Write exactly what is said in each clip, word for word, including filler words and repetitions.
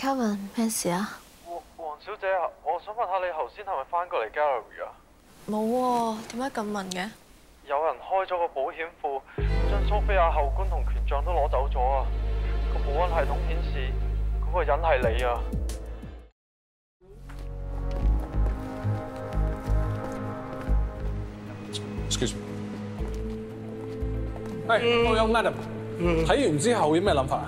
Kevin， 咩事啊？ 黃黃小姐啊，我想問下你頭先係咪翻過嚟 gallery 啊？ 冇喎，點解咁問嘅？ 有人開咗個保險庫，將蘇菲亞后冠同權杖都攞走咗啊！個保安系統顯示嗰個人係你啊！ Excuse me。係，我有 madam。睇完之後有咩諗法啊？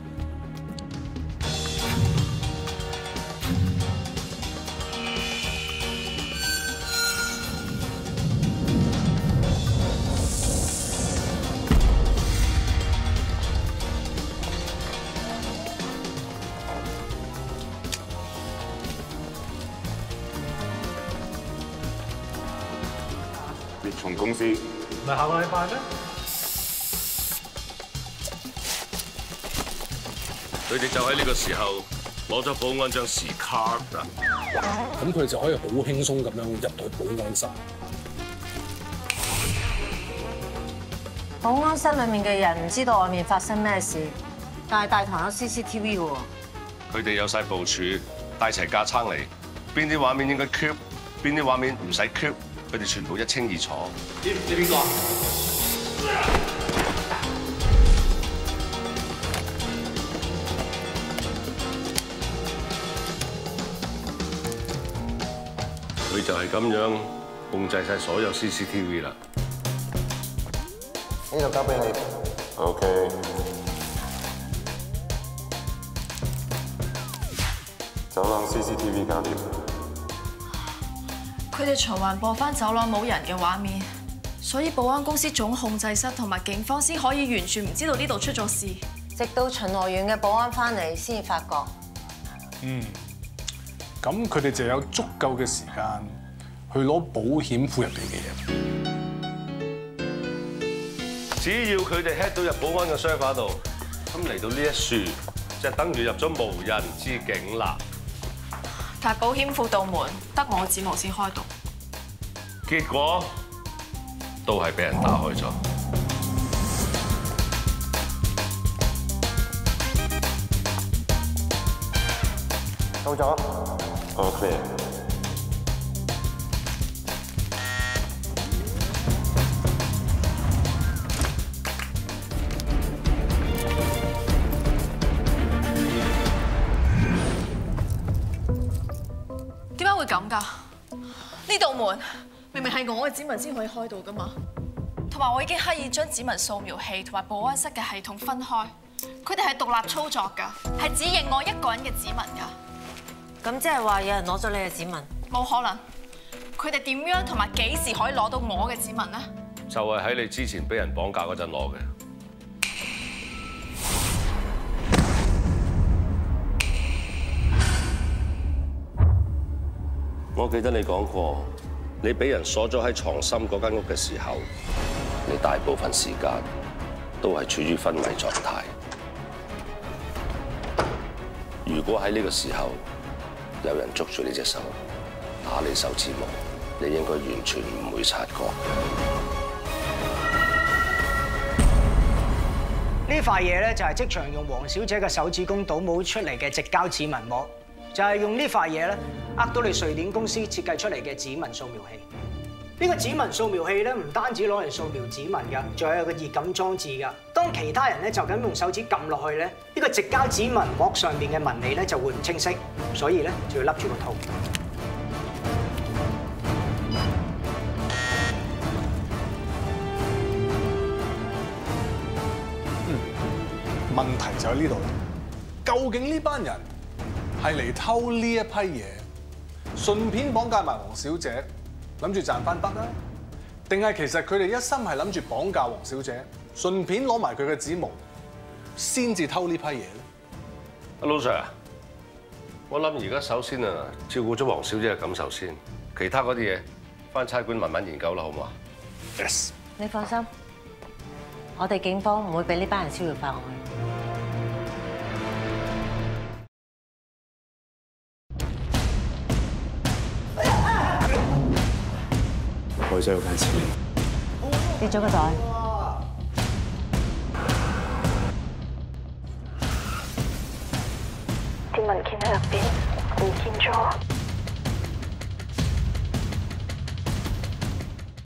獵蟲公司， 唔係下個禮拜咩？ 佢哋就喺呢個時候攞咗保安張時卡㗎。 咁佢哋就可以好輕鬆咁樣入到保安室。 保安室裡面嘅人唔知道外面發生咩事，但係大堂有 C C T V 喎。 佢哋有晒部署，帶齊架撐嚟，邊啲畫面應該 keep， 邊啲畫面唔使 keep， 佢哋全部一清二楚。 知唔知邊個？ 佢就係咁樣控制晒所有 C C T V 啦。 呢度交俾你。OK。走廊 C C T V 搞掂。 佢哋循環播翻走廊冇人嘅畫面，所以保安公司總控制室同埋警方先可以完全唔知道呢度出咗事。 直到巡邏員嘅保安翻嚟先至發覺。 嗯。咁佢哋就有足夠嘅時間去攞保險庫入邊嘅嘢。 只要佢哋 hack 到入保安嘅 server 度，咁嚟到呢一樹，就等於入咗無人之境啦。 但係保險庫道門得我指模先開到， 結果都係俾人打開咗。 到咗。All clear。 點解會咁㗎？呢道門明明係我嘅指紋先可以開到㗎嘛，同埋我已經刻意將指紋掃描器同埋保安室嘅系統分開，佢哋係獨立操作㗎，係只認我一個人嘅指紋㗎。 咁即係話有人攞咗你嘅指紋？ 冇可能，佢哋點樣同埋幾時可以攞到我嘅指紋呢？ 就係喺你之前俾人綁架嗰陣攞嘅。我記得你講過，你俾人鎖咗喺床心嗰間屋嘅時候，你大部分時間都係處於昏迷狀態。如果喺呢個時候，有人捉住你隻手，打你手指模，你應該完全唔會察覺。 呢塊嘢咧就係即場用黃小姐嘅手指公倒模出嚟嘅直膠指紋膜，就係用呢塊嘢咧呃到你瑞典公司設計出嚟嘅指紋掃描器。呢個指紋掃描器咧唔單止攞嚟掃描指紋㗎，仲有個熱感裝置㗎。當其他人咧就咁用手指撳落去咧，呢個直膠指紋膜上邊嘅紋理咧就會唔清晰，所以咧就要笠住個套。 嗯，問題就喺呢度啦。究竟呢班人係嚟偷呢一批嘢，順便綁架埋黃小姐，諗住賺翻筆啦？定係其實佢哋一心係諗住綁架黃小姐，順便攞埋佢嘅指模，先至偷呢批嘢咧？ 阿老 Sir， 我諗而家首先啊，照顧咗黃小姐嘅感受先，其他嗰啲嘢返差館慢慢研究啦，好唔好啊 ？Yes。 你放心，我哋警方唔會俾呢班人逍遙法外。 我想要間錢。 跌咗個袋。 啲文件喺入邊唔見咗。